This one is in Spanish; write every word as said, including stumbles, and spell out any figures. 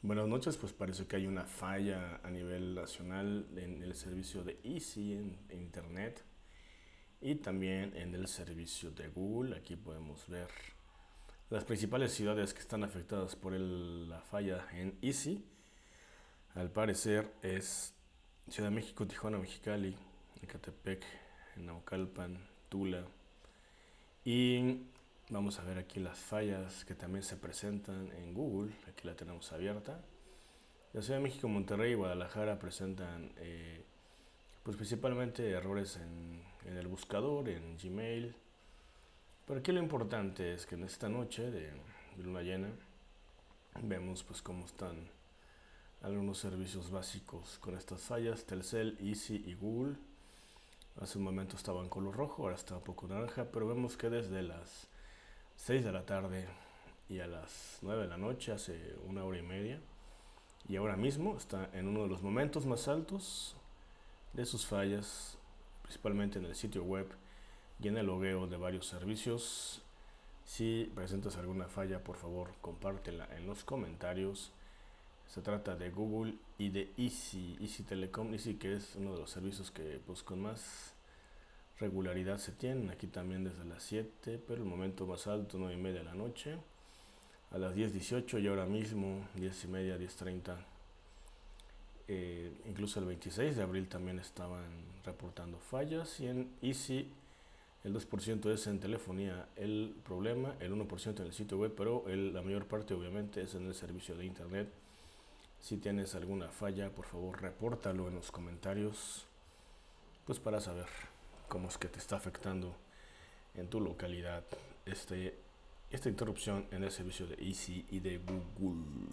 Buenas noches, pues parece que hay una falla a nivel nacional en el servicio de Easy en, en Internet y también en el servicio de Google. Aquí podemos ver las principales ciudades que están afectadas por el- la falla en Easy. Al parecer es Ciudad de México, Tijuana, Mexicali, Ecatepec, Naucalpan, Tula. Y vamos a ver aquí las fallas que también se presentan en Google. Aquí la tenemos abierta. La Ciudad de México, Monterrey y Guadalajara presentan eh, pues principalmente errores en, en el buscador, en Gmail. Pero aquí lo importante es que en esta noche de, de luna llena vemos pues cómo están algunos servicios básicos con estas fallas: Telcel, Easy y Google. Hace un momento estaba en color rojo, ahora está un poco naranja, pero vemos que desde las seis de la tarde y a las nueve de la noche, hace una hora y media, y ahora mismo está en uno de los momentos más altos de sus fallas, principalmente en el sitio web y en el logueo de varios servicios. Si presentas alguna falla, por favor compártela en los comentarios. Se trata de Google y de Easy, Easy Telecom, Easy, que es uno de los servicios que pues con más regularidad se tienen. Aquí también desde las siete, pero el momento más alto nueve y media de la noche, a las diez dieciocho, y ahora mismo diez y media, diez treinta. Eh, incluso el veintiséis de abril también estaban reportando fallas, y en Easy el dos por ciento es en telefonía el problema, el uno por ciento en el sitio web, pero el, la mayor parte obviamente es en el servicio de internet. Si tienes alguna falla, por favor repórtalo en los comentarios, pues para saber cómo es que te está afectando en tu localidad este, esta interrupción en el servicio de Easy y de Google.